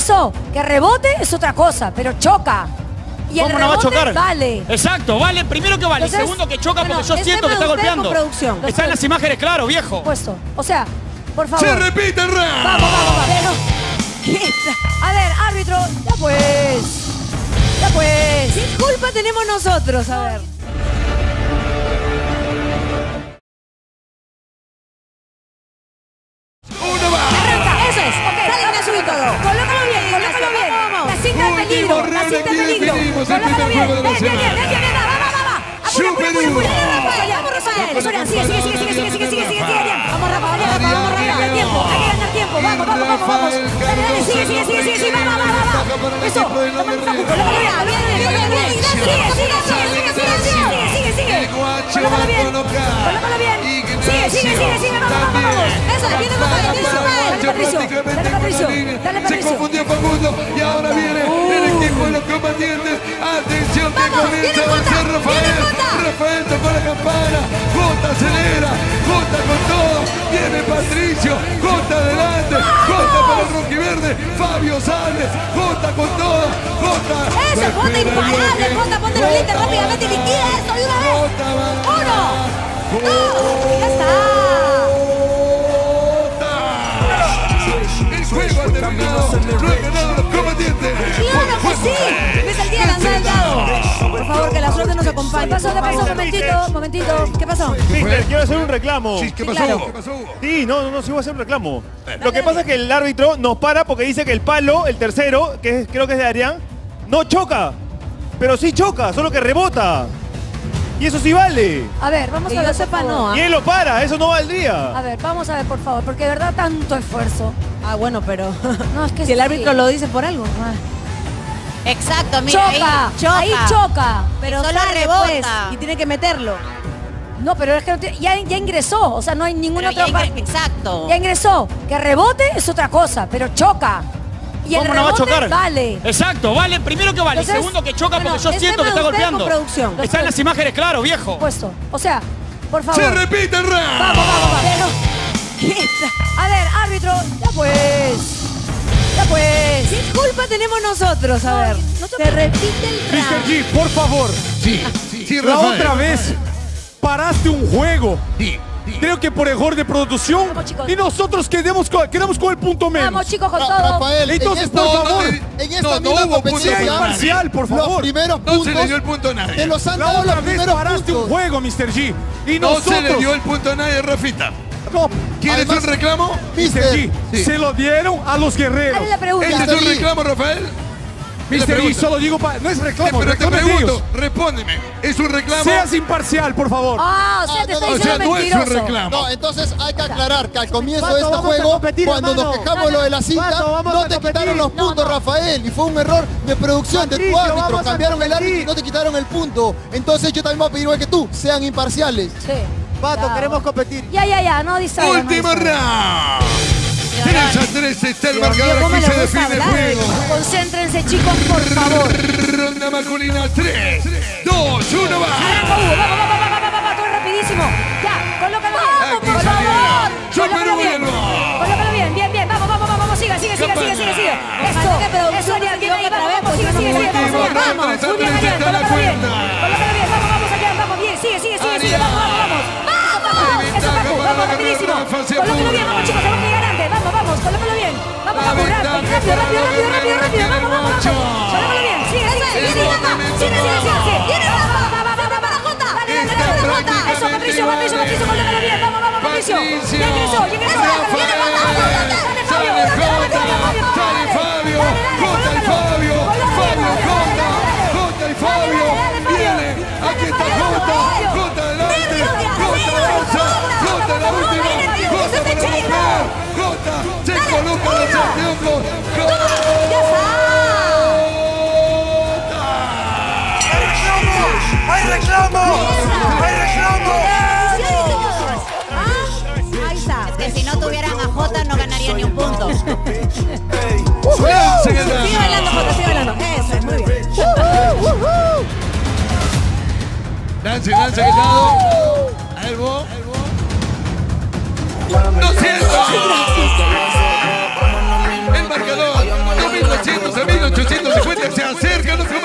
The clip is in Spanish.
ingresó. Que rebote es otra cosa, pero choca. Y el ¿Cómo no va a rebote chocar? vale. Exacto, vale. Primero que vale. Entonces, Segundo que choca porque yo es siento que tema está de usted golpeando. con producción. Está en las imágenes, claro, viejo. Puesto. O sea, por favor. Se repite el round. Vamos. A ver, árbitro. Ya pues. ¿Qué culpa tenemos nosotros? A ver. Uno más. Arranca, eso es. Ok, sale a subir todo. Colócalo bien. Vamos. La cinta de peligro. Último round, aquí definimos el Colócalo primer bien. juego de la Bien, semana. va. Súper duro. Vamos, Rafael. Sigue. Vamos, Rafael. Hay que ganar tiempo. Vamos. Dale, sigue. Va. Eso. Colócalo bien. Sigue. El guacho va a colocar. Colócalo bien. Sigue. Vamos. Eso, viene Rafael. Dale, Patricio. Se confundió Facundo y ahora viene el equipo de los combatientes. Atención que comienza a avanzar Rafael. Rafael tocó la campana. Jota acelera. Jota con todo. Viene Patricio. Jota adelante. Jota para el Roquiverde. Fabio sale. Jota con todo. Jota. Eso, Jota imparable. Jota, ponte los lentes rápidamente y liquida esto de una vez. Uno. Dos. Ya está. El juego ha terminado. Lo han ganado los combatientes. ¡Claro que sí! ¡Es el día de lanzar el dado! Por favor, que la suerte nos acompañe. ¿Qué pasó? Momentito. ¿Qué pasó? Mister, quiero hacer un reclamo. Sí, ¿qué pasó? Claro. ¿Qué pasó, Hugo? Sí, no, sí voy a hacer un reclamo. Lo que pasa es que el árbitro nos para porque dice que el palo, el tercero, creo que es de Adrián, no choca. Pero sí choca, solo que rebota. Y eso sí vale. A ver, vamos a ver. sepa, no. Y él lo para, eso no valdría. A ver, vamos a ver, por favor, porque de verdad tanto esfuerzo. Ah, bueno, pero No, es que si el sí. árbitro lo dice por algo. Exacto, mira, Ahí choca. Pero solo sale, rebota. pues, y tiene que meterlo. No, pero es que ya ingresó. O sea, no hay ninguna Pero otra ya parte. exacto. Ya ingresó. Que rebote es otra cosa, pero choca. Y el ¿Cómo no va a rebote chocar? vale. Exacto, vale. Primero que vale. Entonces, Segundo que choca porque yo es siento que tema está de usted con golpeando. producción. Está en las imágenes, claro, viejo. Puesto. O sea, por favor. Se repite el round. Vamos. A ver, árbitro. Ya pues. ¿Qué culpa tenemos nosotros? A ver. Se repite el Mr. round. G, por favor. Sí, La Rafael. otra vez paraste un juego. Sí. Creo que por error de producción. Vamos, chicos. Y nosotros quedamos con el punto menos. Vamos, chicos, con todo. Rafael, Entonces, en por esta, favor. en esta No misma hubo punto competición, Sea para nadie. imparcial, por los favor. primeros No puntos se le dio el punto a nadie. te los han La dado los otra vez primeros paraste un puntos. juego, Mr. G. Y No nosotros. se le dio el punto a nadie, Rafita. No, ¿Quieres Además, un reclamo? Mr. G. Sí. Se lo dieron a los guerreros. Dale la pregunta. ¿Este es un reclamo, Rafael? Mr. G, pregunta. solo digo no es reclamo, Pero te reclamen pregunto, ellos. respóndeme. ¿Es un reclamo? Seas imparcial, por favor. Ah, o sea, te no, está no, O diciendo sea, no es un mentiroso. reclamo. No, entonces hay que aclarar que al comienzo Pato, de este vamos a juego, competir, cuando hermano. nos quejamos lo de la cinta, Pato, vamos no a te competir. quitaron los puntos, no. Rafael, y fue un error de producción de tu Patricio, árbitro. vamos a Cambiaron el árbitro y no te quitaron el punto. Entonces yo también voy a pedir igual que tú, sean imparciales. Sí. Pato, Ya. queremos competir. Ya, no distraigan. Último round. 3-3 está el marcador. ¿cómo Aquí le se gusta define el hablar? juego. Concéntrense, chicos, por favor. Ronda masculina. 3, 2, 1, va. Arranca Hugo, vamos, todo rapidísimo. Ya, colócalo bien. Aquí Por salió. favor. Super Colócalo bien. bueno. Colócalo bien. Vamos. Sigue. Esto, eso, Ariel, viene ahí, vamos, sigue. Último Vamos, round, muy bien, 3-3 Ariel, está la colócalo bien. cuenta. Colócalo bien, vamos, Ariel, vamos, bien, sigue, vamos. Hay Eso, ventaja Paco, para vamos, la rapidísimo. Rafa, se Colócalo bien, apura. vamos, chicos, tenemos que llegar antes. Vamos, colócalo bien. Vamos, La rápido. ventaja para Rápido. los guerreros Vamos. tiene Colócalo bien, sigue. Es momento Viene para Rafa. Viene Rafa. Esta Eso, prácticamente Patricio, va a colócalo bien. Vamos, Patricio. Patricio. Ya ingresó. Rafael. Sale Fabio. Jota y Fabio. Jota y Fabio. Viene. Aquí está Jota. Jota adelante. Jota avanza. Jota la última. Jota para romper. Jota se coloca los anteojos. ¡Hay reclamos! Ahí está. Es que si no tuvieran a Jota no ganaría ni un punto. Lancen el Sigue bailando, Jota, sigue bailando. Eso es, muy bien. Lance, quitado. Elbow. 200. El marcador. 2.200. acercan los